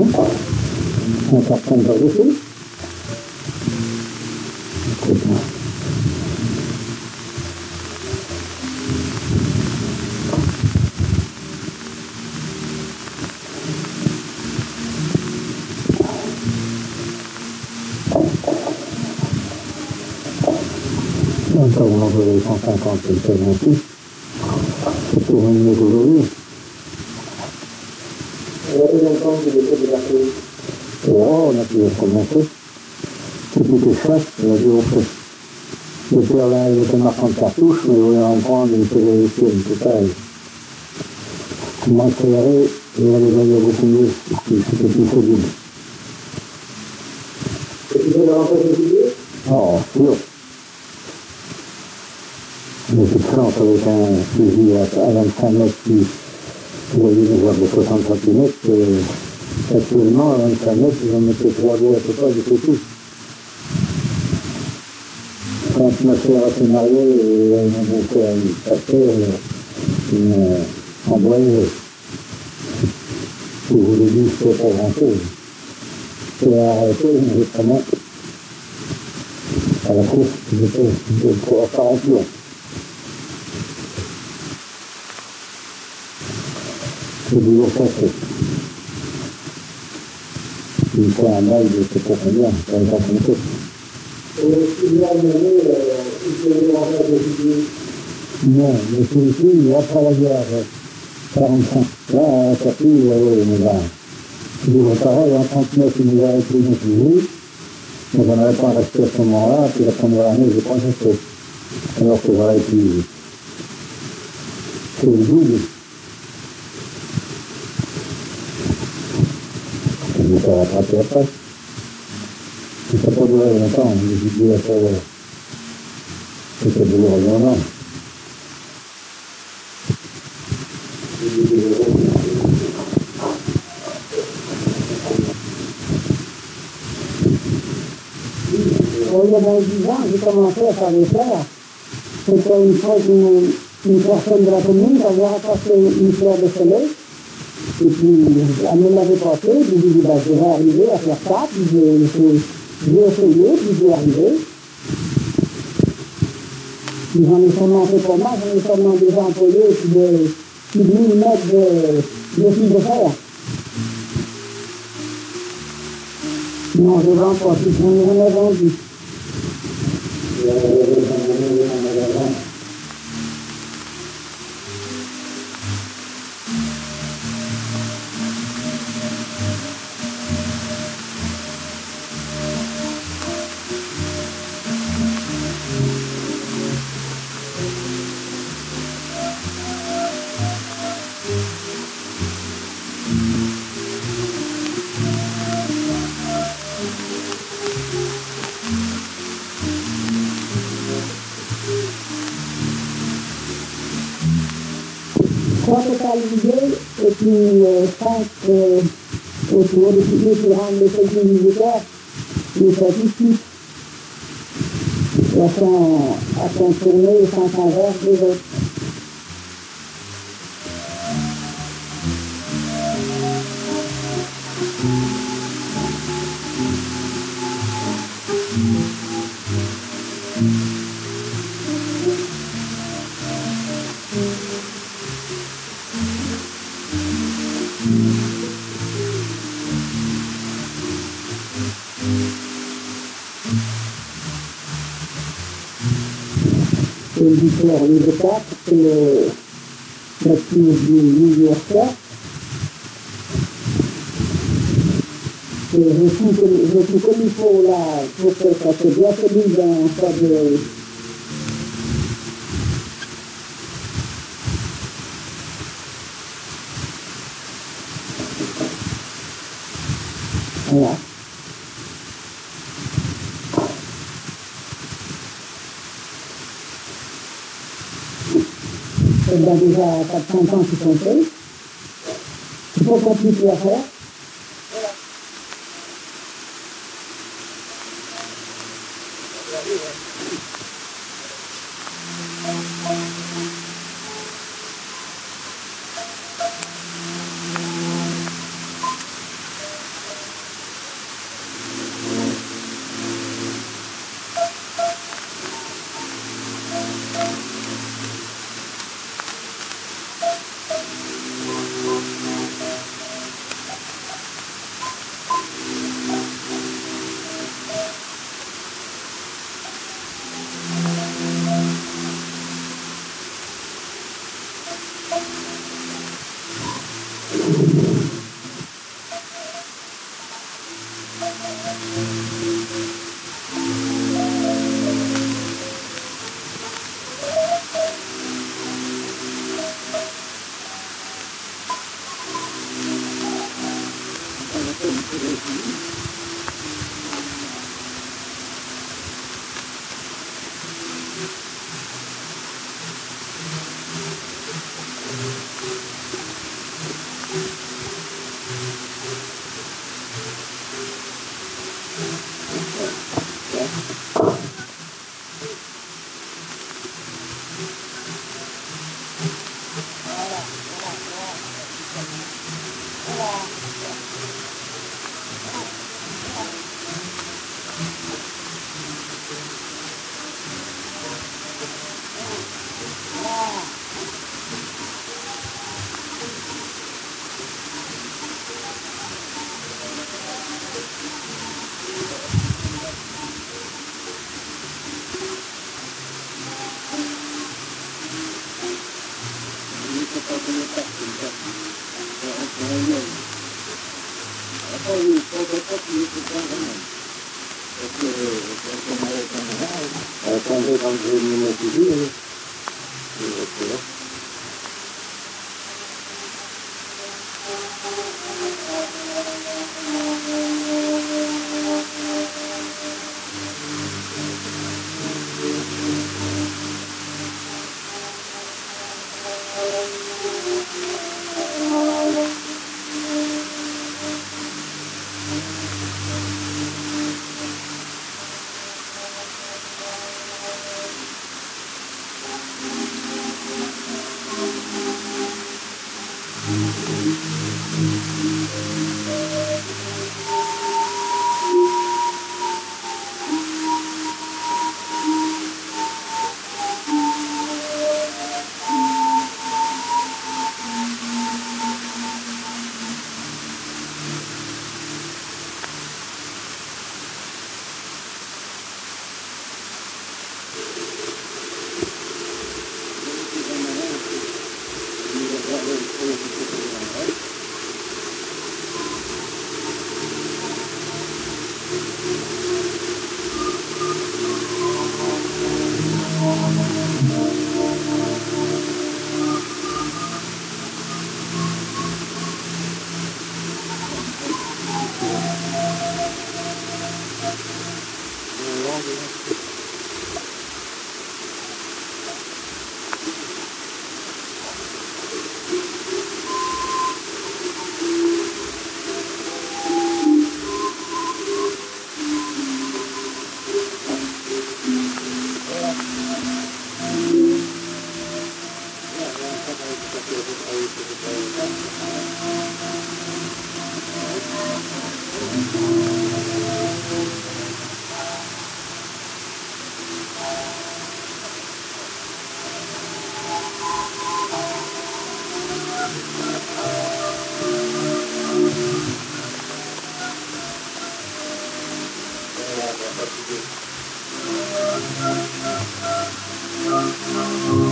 Un carton de dessus. Encore on envoie les 150 et le non plus. C'est pour une minute aujourd'hui. Il y a combien de temps que vous avez débarqué? Oh, on a pu recommencer. Tout était chouette, on a dû offrir. Le père là, il était marquant de cartouche, mais il voulait en prendre, il faisait les films, tout ça. Moi, je travaillais, et on les voyait beaucoup mieux, c'était plus solide. Et tu veux le rentrer de juillet? Oh, sûr. Mais c'est France avec un fusil à 25 mètres qui voyait une voie de 60 cm. Actuellement, à 25 mètres, ils en mettaient 3 doigts à peu près, du tout. Quand ma soeur a fait marier, elle m'a montré à une pasteur, une embrayée. Je vous l'ai dit, c'est pas grand-chose. C'est arrêté, mais vraiment, à la course, j'étais de 40 jours. C'est du jour passé. Une fois un mail, je sais pas combien, ça n'avait pas compté. Il y a une année, il faut le rentrer de juillet. Non, mais celui-ci, après la guerre, 45. Là, à Capri, oui, mais là, toujours pareil, en 39, il nous a été une fusil. Mais j'en avais pas resté à ce moment-là, puis la première année, j'ai pas resté. Alors que j'aurais pu. C'est le double. Je vais pas rattraper après. Ça n'a pas duré longtemps, j'ai dit après, c'était douloureux vraiment. Il y a 10 ans, j'ai commencé à faire des fleurs. C'était une fois qu'une personne de la commune avait rapporté une fleur de soleil. Et puis, elle me l'avait portée, puis j'ai dit, je vais arriver à faire ça, puis j'ai essayé, puis j'y ai arrivé. Puis j'en ai seulement fait pour moi, j'en ai seulement des employés, puis 1000 mètres de fil de fer. Non, je ne vends pas, puis j'en ai jamais vendu. Trois totalisés, et puis 5 autour, et puis pour rendre les quelques militaires, les statistiques. À son tournée et sans converse des autres. Et le victoire, les deux quatre, c'est la prise du milieu-cercle. Et je suis comme il faut là, pour que ça se bien celui dans ça de... Voilà. Il y a déjà 400 ans qui sont faits. C'est pas compliqué à faire. Attendez quand je vais me coucher. Thank you.